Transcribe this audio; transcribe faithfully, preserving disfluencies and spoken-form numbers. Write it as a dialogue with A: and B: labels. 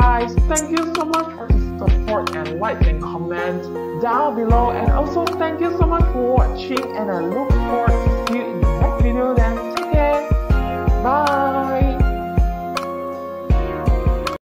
A: guys, thank you so much for the support and like and comment down below. And also thank you so much for watching, and I look forward to see you in the next video then. Take care. Bye.